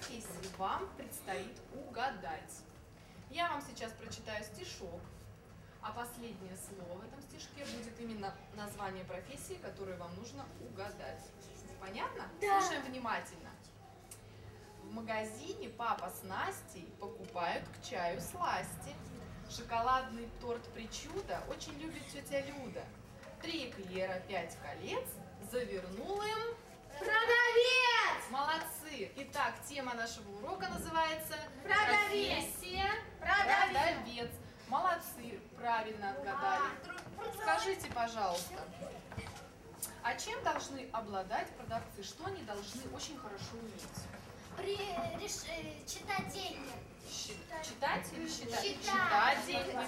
профессии вам предстоит угадать. Я вам сейчас прочитаю стишок, а последнее слово в этом стишке будет именно название профессии, которую вам нужно угадать. Понятно? Да. Слушаем внимательно. В магазине папа с Настей покупают к чаю сласти. Шоколадный торт причуда очень любит тетя Люда. 3 эклера, 5 колец, завернул им... Продавец! Молодцы! Итак, тема нашего урока называется Продавец. профессия Продавец. продавец. Молодцы, правильно отгадали. Скажите, пожалуйста, а чем должны обладать продавцы? Что они должны очень хорошо уметь? Читать деньги. Читать или считать? Считать. Читать деньги.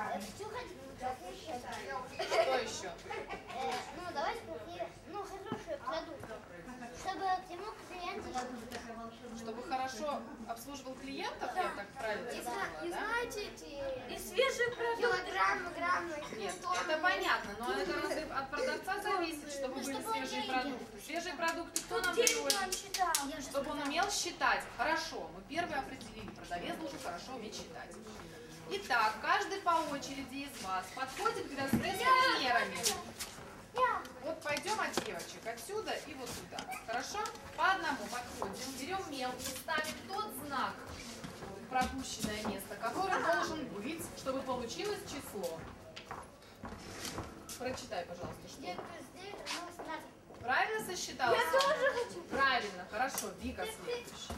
Что еще? Ну, давайте хорошие продукты. Чтобы к нему клиенты... Чтобы хорошо обслуживал клиентов, я так правильно И поняла, да? знаете, и свежие продукты. Килограммы, граммы. Нет, это понятно, но это разве от продавца зависит, чтобы были свежие продукты. Свежие продукты кто нам приводит? Чтобы он умел считать. Хорошо, мы первое определили. Продавец должен хорошо уметь считать. Итак, каждый по очереди из вас подходит к доске с примерами. Вот пойдем от девочек отсюда и вот сюда. Хорошо? По одному подходим, берем мел и ставим тот знак в пропущенное место, который должен быть, чтобы получилось число. Прочитай, пожалуйста, что. Правильно сосчитала? Я тоже хочу. Правильно, хорошо. Вика следующий.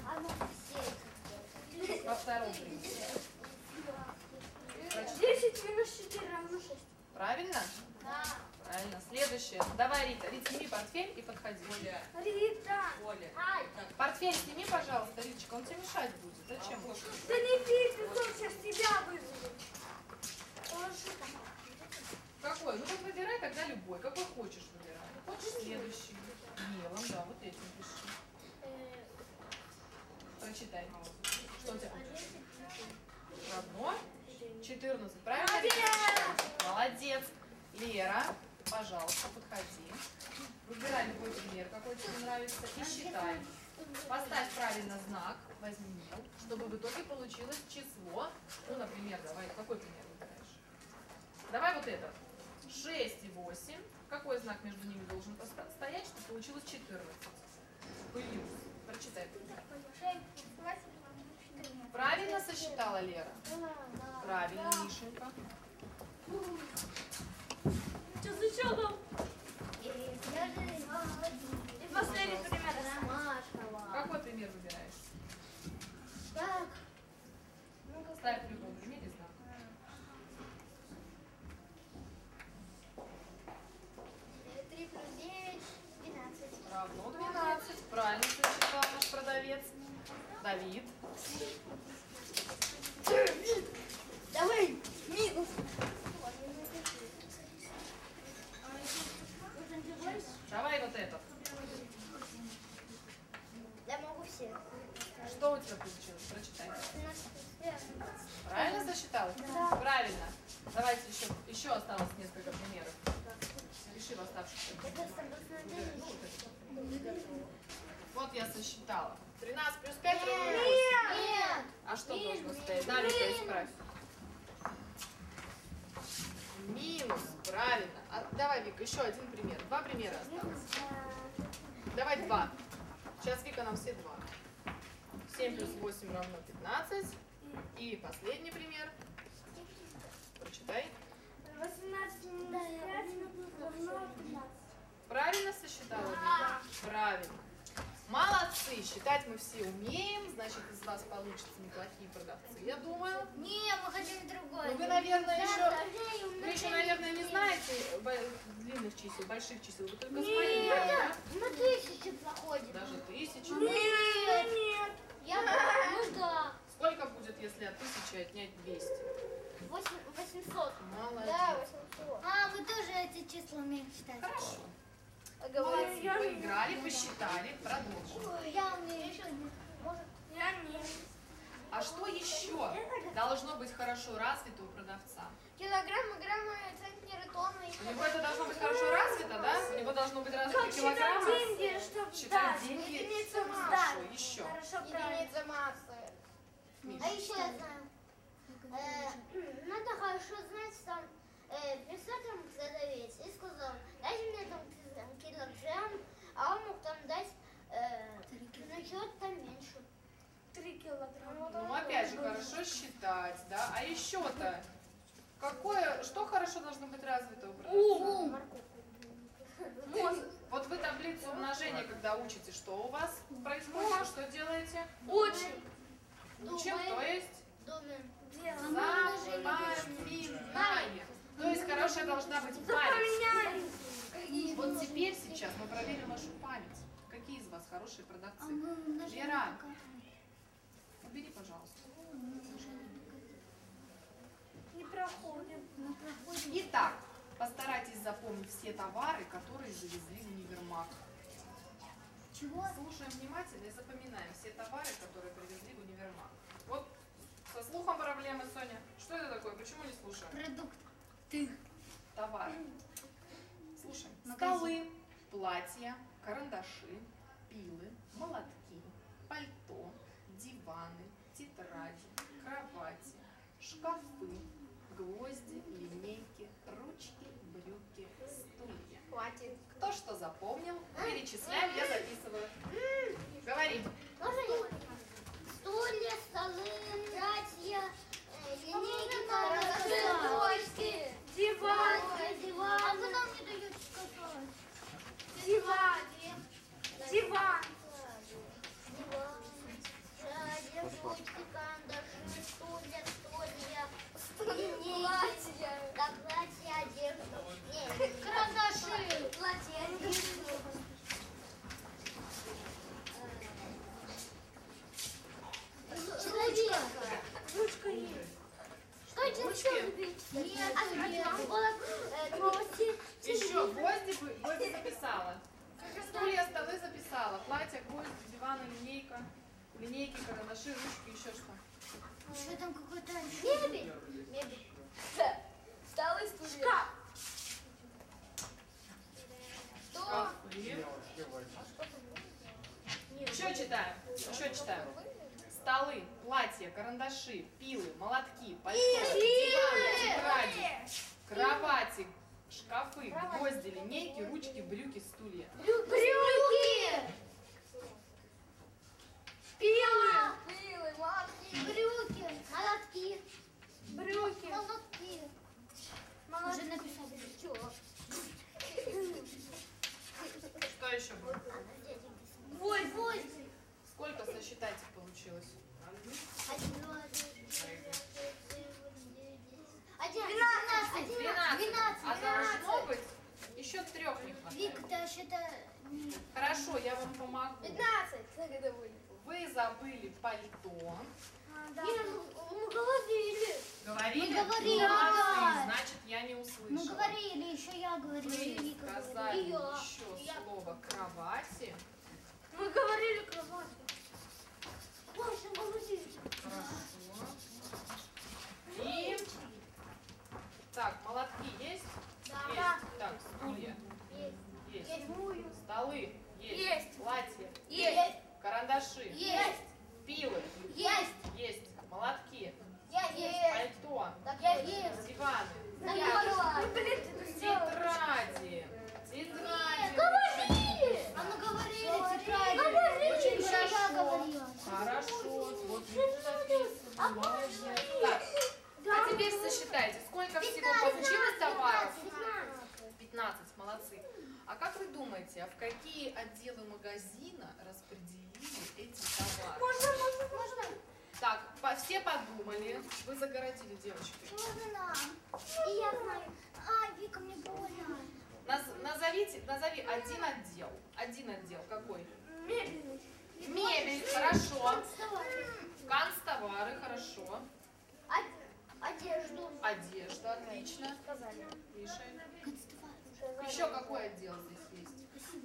Во втором примере. 10 минус 4 равно 6. Правильно? Да. Правильно. Следующее. Давай, Рита. Рит, сними портфель и подходи. Рита. Ай. Портфель сними, пожалуйста, Риточка, он тебе мешать будет. Зачем? Да не пей, он сейчас тебя вызовет. Какой? Ну вот выбирай тогда любой. Какой хочешь выбирай. Хочешь следующий? Мелом, да, вот этим пиши. Прочитай. Что у тебя? Равно 14. Правильно? Молодец. Лера, пожалуйста, подходи. Выбирай любой пример, какой тебе нравится, и считай. Поставь правильно знак, возьми мел, чтобы в итоге получилось число. Ну, например, давай, какой пример выбираешь? Давай вот этот. 6 и 8. Какой знак между ними должен стоять, чтобы получилось 14? Плюс. Прочитай. Правильно сосчитала Лера? Правильно, Мишенька. Что зачем? И последний пример. Какой пример выбираешь? Так. Ставь в любом примере знак. 3 плюс 9, 12. Равно 12. Правильно сосчитал наш продавец. Давид. Давай, минус. Давай вот этот. Я могу все. Что у тебя получилось? Прочитай. 13. Правильно сосчитала? Да. Правильно. Давайте еще осталось несколько примеров. Пиши в оставшихся. Вот я сосчитала. 13 плюс 5 равно 8. Нет. А что должно стоять? Да, Вика, исправь. Минус. Правильно. Давай, Вика, еще один пример. 2 примера осталось. Давай 2. Сейчас Вика нам все 2. 7 плюс 8 равно 15. И последний пример. Прочитай. 18 минус 5 равно 15. Правильно сосчитала, Вика? Правильно. Молодцы! Считать мы все умеем, значит, из вас получатся неплохие продавцы, я думаю. Не, мы хотим другой. Ну, вы, наверное, еще, наверное, не знаете длинных чисел, больших чисел. Вы только смотрите, да? Мы 1000 проходим. Даже 1000. Нет. Ну да. Сколько будет, если от 1000 отнять 200? 800. Молодец. Да, 800. А, мы тоже эти числа умеем считать. Хорошо. Молодцы, поиграли, посчитали, продолжим. Я умею еще. Может, я не. А что еще должно быть хорошо развито у продавца? Килограммы, граммы, центнеры, тонны. У него это должно быть хорошо развито, да? У него должно быть развито килограммы. Деньги, чтобы Считать деньги. Хорошо, еще. Хорошо единица массы. Миша. А еще я знаю. Надо хорошо знать, там пришел там продавец и сказал, дайте мне там килограмм, а он мог там дать на чего-то там меньше. 3 килограмма. Ну, опять же, хорошо считать, да? А еще-то, что хорошо должно быть развито у продавца? Мозг. Вот вы таблицу умножения, когда учите, что у вас происходит, что делаете? Очень. Учим, то есть Думаем. запоминаем. То есть хорошая должна быть память. Вот теперь сейчас мы проверим вашу память. Какие из вас хорошие продавцы? Лера, убери, пожалуйста. Не проходим. Итак, постарайтесь запомнить все товары, которые завезли в универмаг. Чего? Слушаем внимательно и запоминаем все товары, которые привезли в универмаг. Вот со слухом проблемы, Соня. Что это такое? Почему не слушаем? Продукты. Товары. Слушаем. Столы, платья, карандаши, пилы, молотки, пальто, диваны, тетради, кровати, шкафы, гвозди, линейки, ручки, брюки, стулья. Хватит. Кто что запомнил, перечисляем, я записываю. Говори. Стулья, столы, платья, линейки, Карандаши, диван. диван. А вы нам не даете сказать. Диван. Диван. Ручки, карандаши, стулья, линейки, платья, одежда. Карандаши, платья, одежда. Человек. Ручка есть. Что это все? Нет, новости. Еще гвозди записала. Стулья, столы записала. Платье, гвозди, диваны, линейки, карандаши, ручки, еще что. Еще там какой-то... Мебель. Мебель. Столы, стулья. Шкаф. Шкафы. Еще читаем. Еще читаем. Столы, платья, карандаши, пилы, молотки, пальто, диваны, тетради, кровати, шкафы, гвозди, линейки, ручки, брюки, стулья. Брюки! Пилы. Пилы, молотки. Брюки! Молотки! Брюки. Молотки! Уже написали. Что еще было? Гвозди. Сколько сосчитайте получилось? 1, 2, 3, 4, 5, 6, 7, 8, 9, 10. 12. А должно быть еще 3 не хватает. Вик, ты это... Хорошо, я вам помогу. 15. Как это будет? Вы забыли пальто. Да. Мы говорили. Говорили? Мы говорили, Молодцы, да. значит, я не услышала. Мы говорили, еще я говорила. и Вы Вика сказали говорила. еще слово кровати. Мы говорили кровать. Больше говорили. Хорошо. И... Так, молотки есть? Да. Есть. Так, стулья. Есть. Есть. Столы. Есть. Есть. Платья. Есть. Карандаши. Есть. Пилы. Есть. Есть. Молотки. Есть. Пальто. Есть. Диваны. Тетради. Тетради. Говорили! А мы говорили, тетради. Очень Еще я хорошо. говорила. Хорошо. Вот видите, написано. Молодец. Так, а теперь сосчитайте, сколько всего получилось товаров? 15, молодцы. А как вы думаете, а в какие отделы магазина распределили эти товары? Можно? Так, все подумали. Вы загородили, девочки. Можно нам. И я знаю. Вика, мне больно. Назови один отдел. Один отдел какой? Мебель. Мебель, хорошо. Вставай. Канцтовары, хорошо. Одежду. Одежда, отлично. Сказали. Миша. Констовар. Еще какой отдел здесь есть? Спасибо.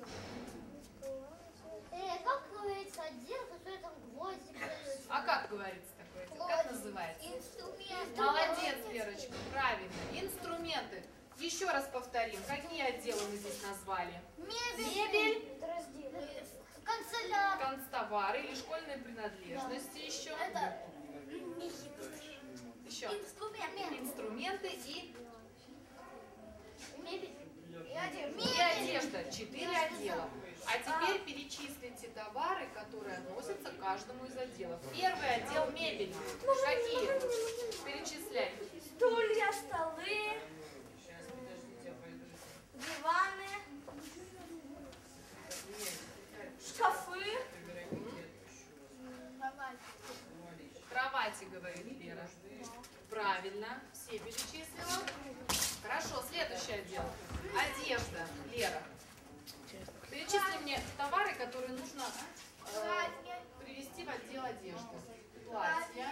Как говорится, отдел, который там гвозди продаются? А как говорится такой отдел? Как называется? Инструменты. Молодец, Верочка, правильно. Инструменты. Еще раз повторим, какие отделы мы здесь назвали? Мебель. Мебель, Канцеляр. канцтовары. товары или школьные принадлежности еще. Это Еще инструменты и мебель. И одежда. 4 отдела. А теперь перечислите товары, которые относятся к каждому из отделов. Первый отдел мебель. Какие? Перечисляй. Стулья, столы, диваны, шкафы, Кровати, говорит Лера. Правильно. Все перечислила. Хорошо. Следующий отдел. Одежда. Лера. Перечисли мне товары, которые нужно привести в отдел одежды. Платья.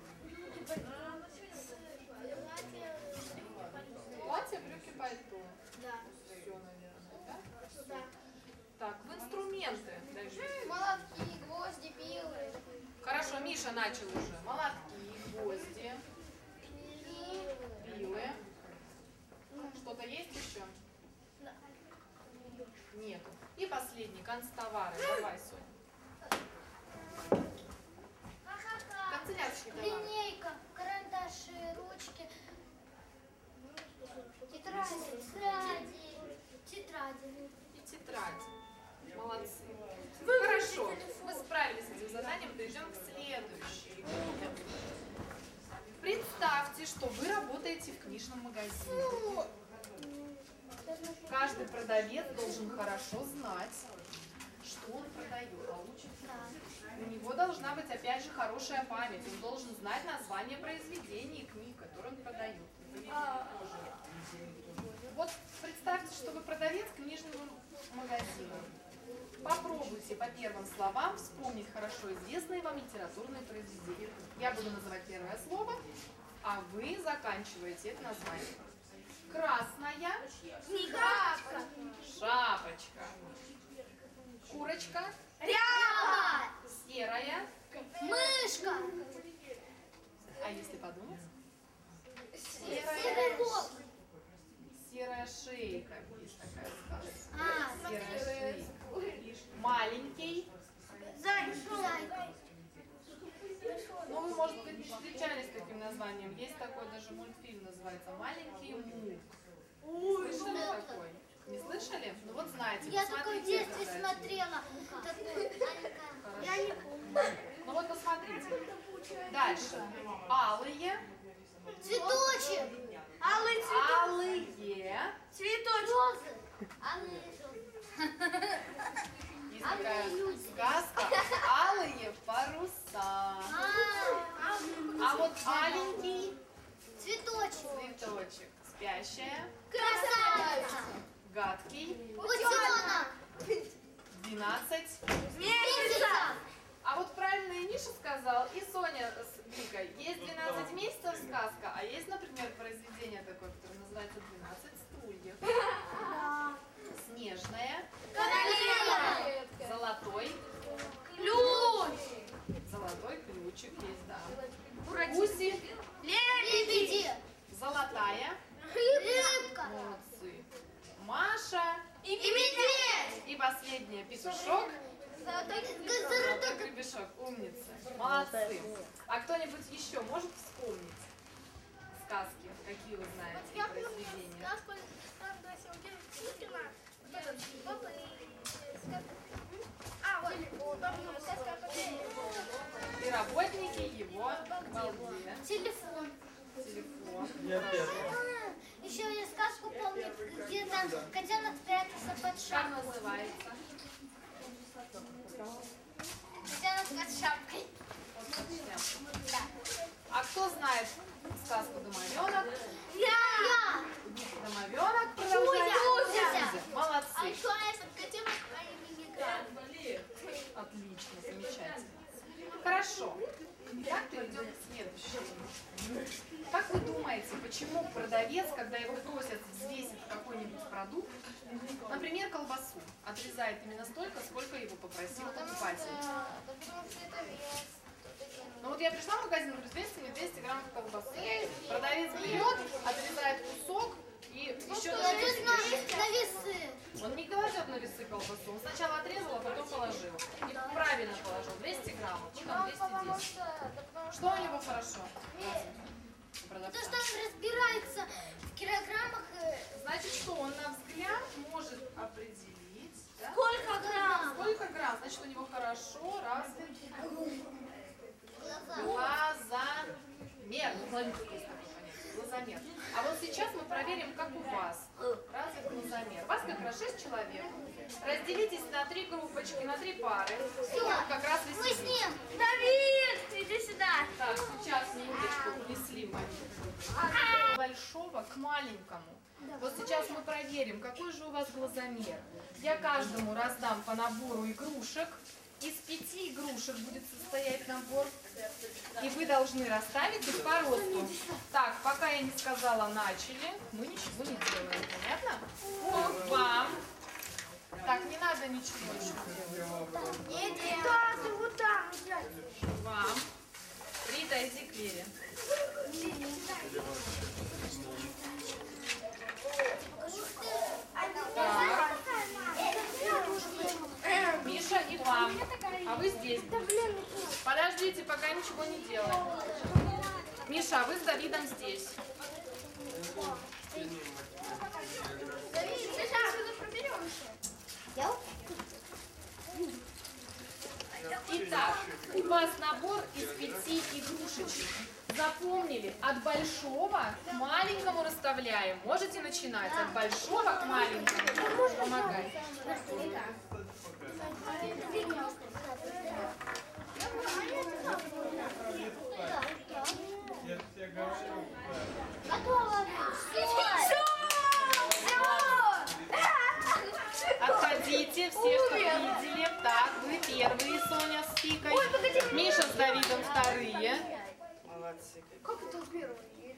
Платье, брюки, пальто. Да. Все, наверное, да? Да. Так, в инструменты. Дальше. Молотки, гвозди, пилы. Хорошо, Миша начал уже. Молотки, гвозди, пилы. Что-то есть еще? Нет. И последний, канцтовары. Давай, Соня. Канцелярские товары. Линейка, карандаши, ручки, тетради. И тетрадь. Молодцы. Хорошо. Мы справились с этим заданием. Перейдем к следующему. Представьте, что вы работаете в книжном магазине. Каждый продавец должен хорошо знать, что он продает. А лучше у него должна быть, опять же, хорошая память. Он должен знать название произведений и книг, которые он продает. Вот представьте, что вы продавец книжного магазина. Попробуйте по первым словам вспомнить хорошо известные вам литературные произведения. Я буду называть первое слово, а вы заканчиваете это название. Красная. Шапка. Шапочка. Курочка. Ряба. Серая. Мышка. А если подумать? Серый кот. Серая шейка. Есть такая сказка. А, Серая шейка. Маленький. зайка. Ну, вы, может быть, встречались с таким названием. Есть такой даже мультфильм, называется «Маленький Мук». Слышали такой? Не слышали? Ну вот знаете, Я только в детстве обязательно. смотрела. Я не помню. Ну вот посмотрите. Дальше. Алые. Цветочек. алый цветок, Алые. цветочек, Розы. Алые розы. Есть такая сказка. Алые паруса. А вот аленький Цветочек. цветочек. Спящая. Красавица. Гадкий. Утенок. 12. месяца, А вот правильно и Миша сказал, и Соня с Викой. Есть 12 месяцев сказка, а есть, например, произведение такое, которое называется «12 стульев». Снежная. Королева. Золотой. ключ, Золотой ключик есть, да. Буратино. Гуси. Лебеди. Золотая. Рыбка. Молодцы. Маша. И медведь. И последняя петушок. Золотой гребешок. Умницы. Молодцы. А кто-нибудь еще может вспомнить сказки? Какие вы знаете и произведения? Сказку Тараса Пушкина. И работники его где? Телефон. Телефон. Еще я сказку помню, где там котенок прятался под Как шапку. называется? Котенок под шапкой. Вот начнем. А кто знает сказку «Домовенок»? Я. «Домовенок» продолжает. Кузя. Молодцы. еще этот котенок по имени Град. Отлично, замечательно. Хорошо. Итак, перейдем к следующему. Как вы думаете, почему продавец, когда его просят взвесить какой-нибудь продукт, например, колбасу, отрезает именно столько, сколько его попросил покупатель? Потому что это вес. Ну вот я пришла в магазин, говорю, взвесьте мне 200 граммов колбасы. Продавец берет, отрезает кусок и еще даже Кладет на весы. он не кладет на весы колбасу. Он сначала отрезал, а потом положил. И правильно положил. Что у него хорошо? То, что он разбирается в килограммах. Значит, что он на взгляд может определить, да? Сколько грамм? Сколько грамм? Значит, у него хорошо развит глазомер. А вот сейчас мы проверим, как у вас развит глазомер. Вас как раз 6 человек. Разделитесь на 3 группочки, на 3 пары. Все, Как раз мы с веселее. ним. Давид, иди сюда. Так, сейчас минуточку внесли мы большого к маленькому. Вот сейчас мы проверим, какой же у вас глазомер. Я каждому раздам по набору игрушек. Из 5 игрушек будет состоять набор. И вы должны расставить их по росту. Так, пока я не сказала начали, мы ничего не делаем. Понятно? Вот вам. Так, не надо ничего еще делать. Иди. Да, ты вот там. Вам. Рита, иди к Вере. Так. Миша и вам. А вы здесь. Подождите, пока ничего не делаем. Миша, а вы с Давидом здесь. Давид, ты сейчас это проберемся. Итак, у вас набор из 5 игрушечек. Запомнили? От большого к маленькому расставляем. Можете начинать от большого к маленькому. Помогай. Готово. Отходите, все, что видели. Так, вы первые, Соня с Фикой. Миша с Давидом вторые. Молодцы. Как это первый?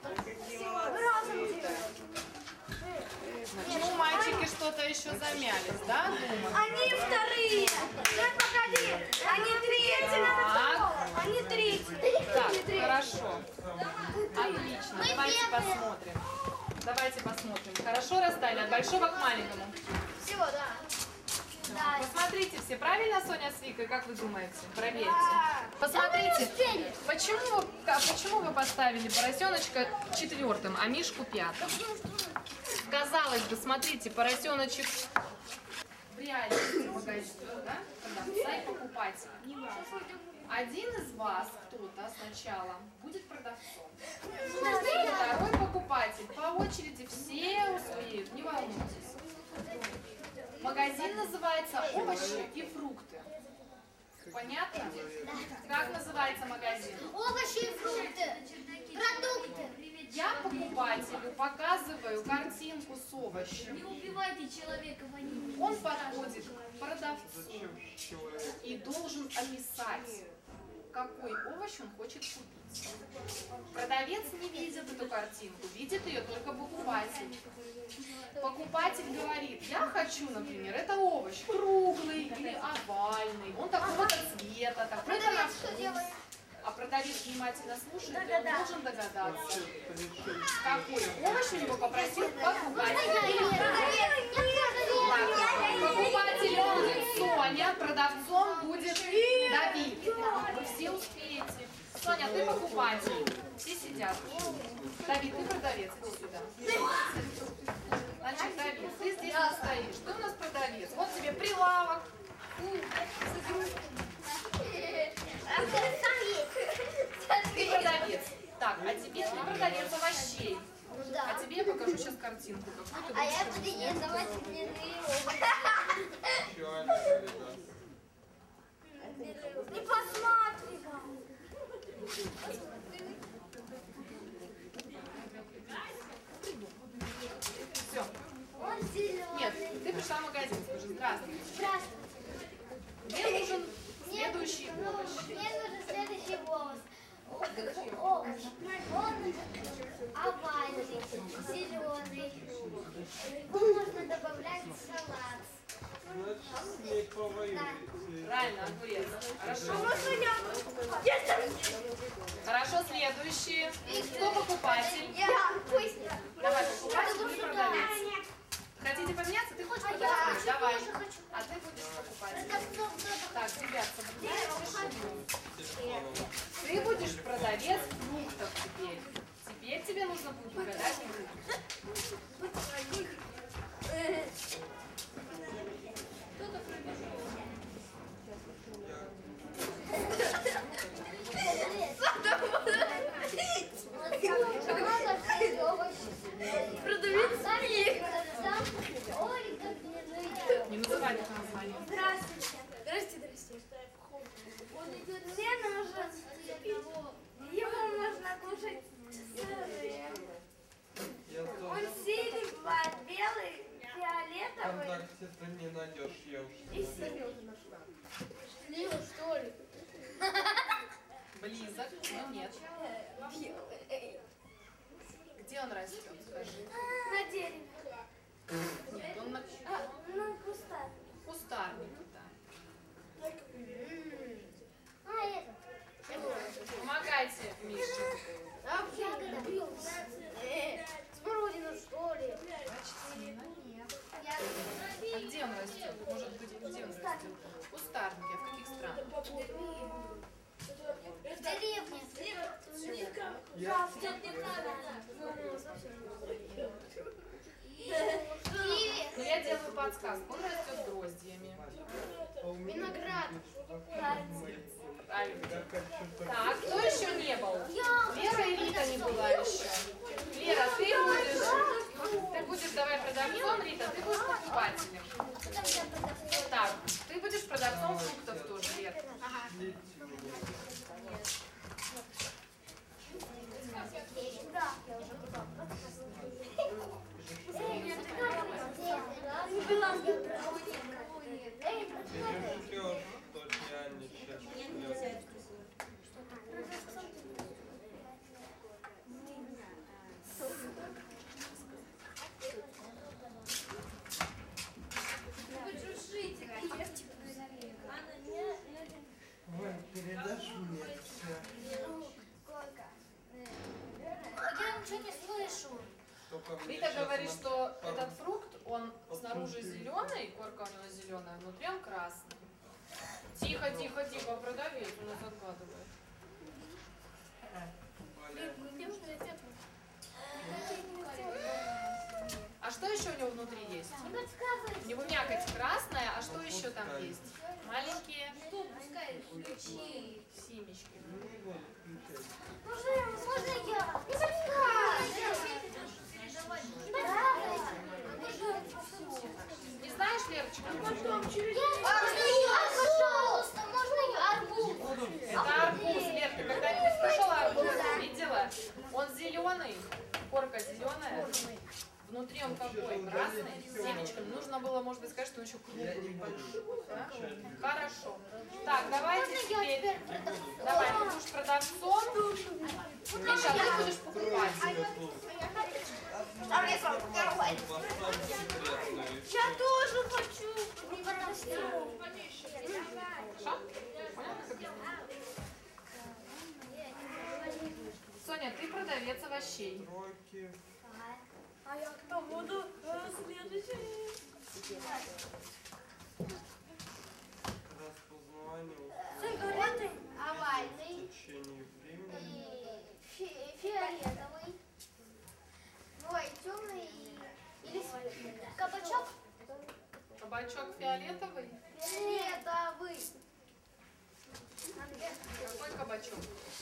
Ну, мальчики что-то еще замялись, да? Думаю. Они вторые. Да, погоди. Они третьи. Так. Они третьи. Так, хорошо. Отлично. Давайте посмотрим. Давайте посмотрим. Хорошо расставили от большого к маленькому. Всего, да. Да. Посмотрите все, правильно, Соня с Викой, как вы думаете? Проверьте. Посмотрите, почему вы поставили поросеночка 4-м, а Мишку 5-м? Казалось бы, смотрите, поросеночек в реальности магазине, да? Продавца и покупателя. Один из вас, кто-то сначала, будет продавцом. Второй покупатель. По очереди все успеют, не волнуйтесь. Магазин называется «Овощи и фрукты». Понятно? Как называется магазин? Овощи и фрукты. Продукты. Я покупателю показываю картинку с овощем. Не убивайте человека, они. Он подходит к продавцу и должен описать, какой овощ он хочет купить. Продавец не видит эту картинку, видит ее только покупатель. Покупатель говорит: я хочу, например, это овощ круглый или овальный, он такого-то цвета, такой-то на вкус. А продавец внимательно слушает, и он должен догадаться, какой овощ у него попросил покупатель. Покупателем будет Соня, продавцом будет Давид. Вы все успеете. Соня, ты покупатель. Все сидят. Давид, ты продавец, иди сюда. Значит, Давид, ты здесь не стоишь. Ты у нас продавец. Вот тебе прилавок. Ты продавец. Так, а тебе ты продавец овощей. А тебе я покажу сейчас картинку. Какую ты А я будешь буду рисовать. давать длинные Не посматривай. Все. Он зеленый. Нет, ты пришла в магазин, скажи здравствуйте. Здравствуй. Мне нужен следующий Мне овощ. нужен следующий овощ. Овощ. Он овальный, зеленый. Его можно добавлять в салат. Правильно, огурец. Хорошо. Хорошо, следующий. Кто покупатель? Я. Пусть. Давай, покупатель или продавец? Хотите поменяться? Ты хочешь продавцом? Давай. А ты будешь покупателем. Так, ребят, соблюдаем тишину. Ты будешь продавец. продавец фруктов теперь. Теперь тебе нужно будет угадать фрукты. Кто-то пробежал. Не называй это название. Здравствуйте. Здрасте. Мне нужен его можно кушать сырым. Он синий, белый, фиолетовый. ВКонтакте ты не найдешь, я уж И синий. Слива, что ли? Близок, но нет. Где он растет, скажи? На дереве. Нет, он на На кустах. кустарнике, да. Это. Помогайте, Мише. Ягода. Смородина, что ли? Почти, но нет. А где он растет? Может быть, где он растет? В кустарнике. В каких странах? В деревне. Ну, я делаю подсказку. Он растет гроздьями. Виноград. Правильно. Так, кто еще не был? Лера и Рита не была еще. Лера, ты будешь давай продавцом, Рита, ты будешь покупателем. Так, ты будешь продавцом фруктов тоже, Лера. Передашь мне все? Я ничего не слышу. Рита говорит, что этот фрукт, он снаружи зеленый, корка у него зеленая, внутри он красный. Тихо, продавец у нас откладывает. А что еще у него внутри есть? У него мякоть красная, а что еще там есть? Маленькие семечки. Можно я? Не знаешь, Лерочка? Пожалуйста, можно я? Арбуз. Это арбуз, Лер, ты когда-нибудь слышала арбуз? Видела? Он зеленый, корка зеленая. Внутри он какой? Красный, с семечками. Нужно было, может быть, сказать, что он еще круглый, большой. Да? Хорошо. Так, давайте теперь. Давай, ты будешь продавцом. Миша, а ты будешь покупателем. Я тоже хочу. Хорошо? Понял, как это? Соня, ты продавец овощей. Тройки. А я кто буду следующий? Распознавание Овальный. в течение времени. Фиолетовый. Ой, темный или светлый. Кабачок. Кабачок фиолетовый. Фиолетовый. Какой кабачок?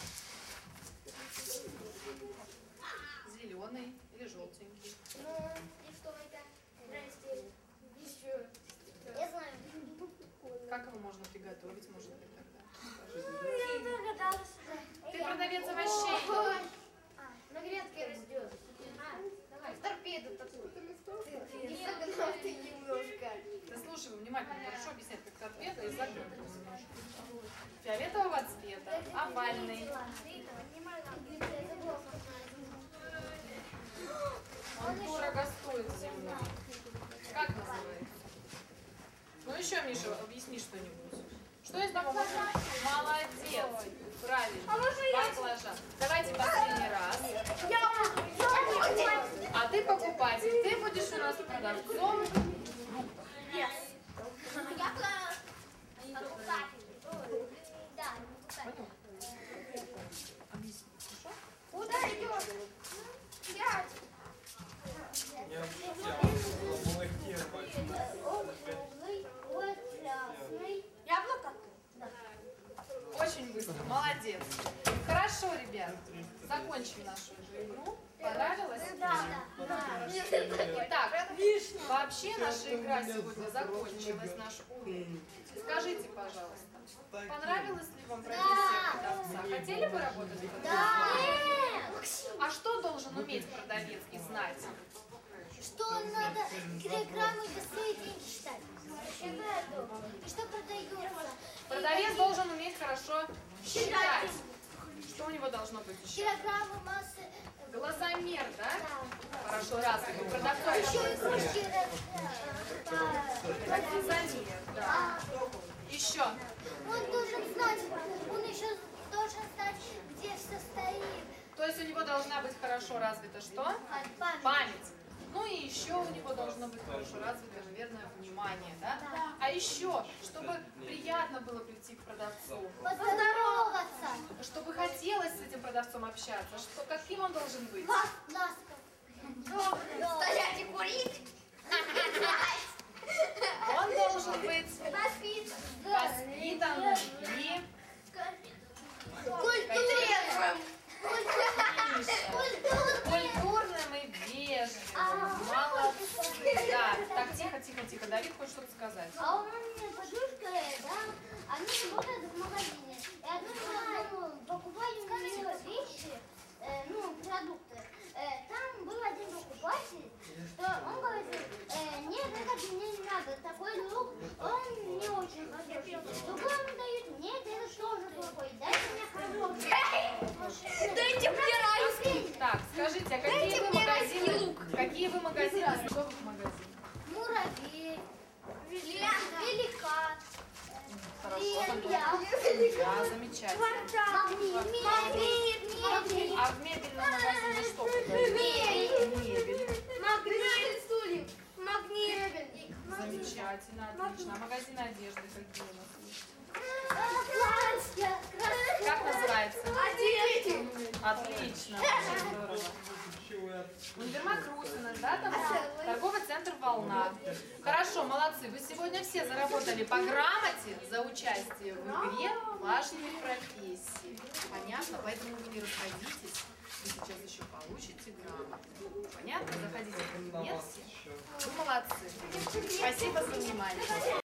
Зеленый или желтенький? Ну, и что это? Здрасте. Еще. Я знаю. Как его можно приготовить, может быть, тогда? Я догадалась. Ты продавец овощей. На грядке растет. Давай. Торпеда такой. Ты загнал ты немножко. Ты слушай внимательно, хорошо объяснять, как торпеда и загнутый немножко. Фиолетового цвета, овальный. Он дорого стоит земной. Как называется? Ну еще, Миша, объясни что-нибудь. Что из него можно? Молодец! Правильно. Баклажан. Давайте последний раз. А ты покупатель. Ты будешь у нас продавцом. Да, Понял? Объясни. Молодец. Хорошо, ребят. Закончим нашу игру. Понравилось? Да. Итак, вообще наша игра сегодня закончилась, наш уровень. Скажите, пожалуйста, понравилась ли вам профессия продавца? Хотели бы работать продавцом? А что должен уметь продавец и знать? Что надо килограммы быстрее деньги считать. И что продается? Продавец должен уметь хорошо считать. Что у него должно быть еще? Килограммы массы. Глазомер, да? Хорошо развит. У продавца Еще игрушки. глазомер, да. Еще. Он должен знать, он еще должен знать, где все стоит. То есть у него должна быть хорошо развита что? Память. Ну и еще у него должно быть хорошо развито, наверное, внимание, да? А еще, чтобы приятно было прийти к продавцу, Поздороваться. чтобы хотелось с этим продавцом общаться, что, каким он должен быть? Ласково. Стоять и курить. Он должен быть воспитанным и культурным и вежливым. Молодцы. Да, так, тихо, Давид хочет что-то сказать. А у меня подружка, да, она работает в магазине. И однажды покупали у нее вещи, ну, продукты. Там был один покупатель, что он говорит, нет, это мне не надо, такой лук, он не очень хороший. Другой ему дают, нет, это тоже плохой, дайте мне хороший. Дайте мне райский. Так, скажите, а какие вы магазины? Что вы в магазине? Муравей, великан, Хорошо, там тоже. Да, замечательно. магнит, А в мебельном магазине что продают? Мебель. магнит, Замечательно, отлично. А магазин одежды какие у нас есть? платье, Как называется? Отлично, очень здорово. Универмаг Русина, да, там торговый центр «Волна». Хорошо, молодцы. Вы сегодня все заработали по грамоте за участие в игре «Важные профессии». Понятно? Поэтому вы не расходитесь. Вы сейчас еще получите грамоту. Понятно? Заходите в кабинет все. Вы молодцы. Спасибо за внимание.